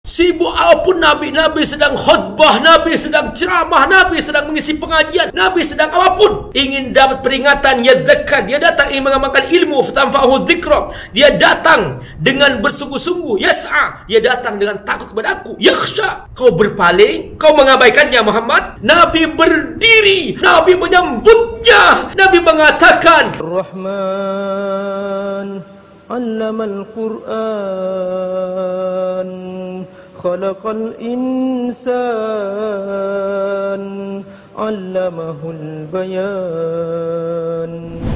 Sibuk apapun Nabi. Nabi sedang khutbah, Nabi sedang ceramah, Nabi sedang mengisi pengajian, Nabi sedang apapun. Ingin dapat peringatan, yadzakar. Dia datang ingin mengamalkan ilmu, fatanfa'ahu dzikra. Dia datang dengan bersungguh-sungguh, yas'a. Dia datang dengan takut kepada aku, yakhsha. Kau berpaling, kau mengabaikannya Muhammad. Nabi berdiri, Nabi menyambutnya. Nabi mengatakan, Rahman Allamal Quran Khalaqal insan Allamahul bayan.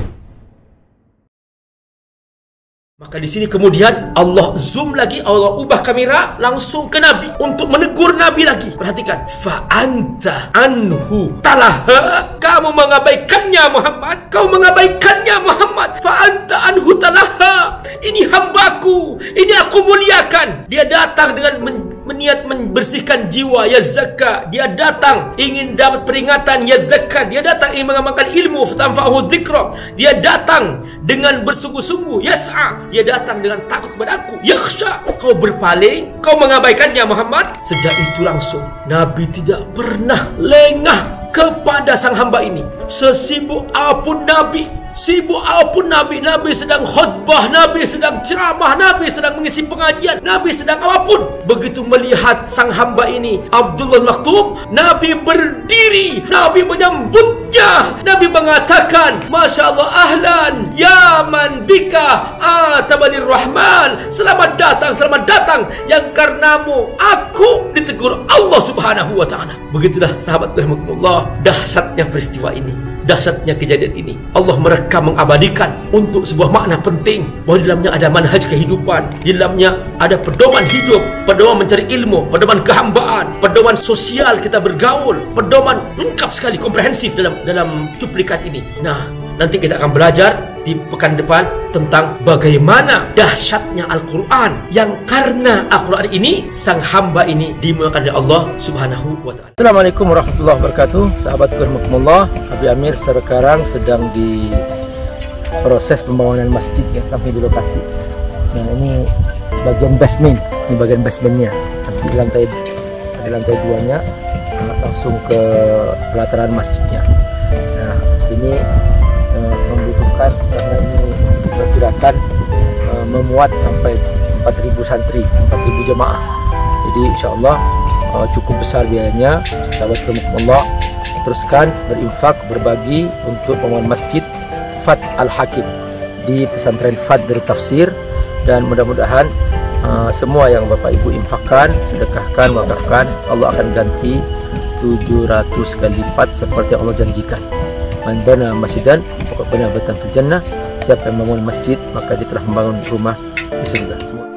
Maka di sini kemudian Allah zoom lagi, Allah ubah kamera langsung ke Nabi untuk menegur Nabi lagi. Perhatikan, fa anta anhu talaha, kamu mengabaikannya Muhammad, kau mengabaikannya Muhammad. Fa anta anhu talaha, ini hambaku, ini aku muliakan. Dia datang dengan meniat membersihkan jiwa, ya zakka. Dia datang ingin dapat peringatan, ya zakka. Dia datang ingin mengamalkan ilmu, fatanfa'ahu dzikra. Dia datang dengan bersungguh-sungguh, yas'a. Dia datang dengan takut kepada aku, yakhsha. Kau berpaling, kau mengabaikannya Muhammad. Sejak itu langsung Nabi tidak pernah lengah kepada sang hamba ini. Sesibuk apapun Nabi, sibuk apapun Nabi, Nabi sedang khutbah, Nabi sedang ceramah, Nabi sedang mengisi pengajian, Nabi sedang apapun. Begitu melihat sang hamba ini, Abdullah Maktum, Nabi berdiri, Nabi menyambutnya. Nabi mengatakan, Masya Allah, ahlan ya man bika atabanir rahman. Selamat datang yang karenamu aku ditegur Allah Subhanahu wa ta'ala. Begitulah sahabat rahmatullah, dahsyatnya peristiwa ini, dahsyatnya kejadian ini. Allah merekam, mengabadikan untuk sebuah makna penting, bahwa di dalamnya ada manhaj kehidupan, di dalamnya ada pedoman hidup, pedoman mencari ilmu, pedoman kehambaan, pedoman sosial kita bergaul, pedoman lengkap sekali, komprehensif dalam cuplikan ini. Nah, nanti kita akan belajar di pekan depan tentang bagaimana dahsyatnya Al-Quran, yang karena Al-Quran ini sang hamba ini dimuliakan oleh Allah Subhanahu wa ta'ala. Assalamualaikum warahmatullahi wabarakatuh. Sahabat rahmatullah, Abi Amir sekarang sedang di proses pembangunan masjid yang kami di lokasi. Nah, ini bagian basement, ini bagian basementnya. Nanti di lantai 2-nya langsung ke pelataran masjidnya. Nah, ini membutuhkan, karena ini diperkirakan memuat sampai 4.000 santri, 4.000 jemaah. Jadi insyaallah cukup besar biayanya. Sahabat rahmatullah, teruskan berinfak, berbagi untuk pembangunan masjid Fat Al-Hakim di pesantren Fat Darut Tafsir, dan mudah-mudahan semua yang Bapak Ibu infakkan, sedekahkan, wakafkan, Allah akan ganti 700 kali lipat seperti Allah janjikan. Man bana masjidan faqad bana baitan fil jannah. Siapa yang membangun masjid, maka dia telah membangun rumah di surga.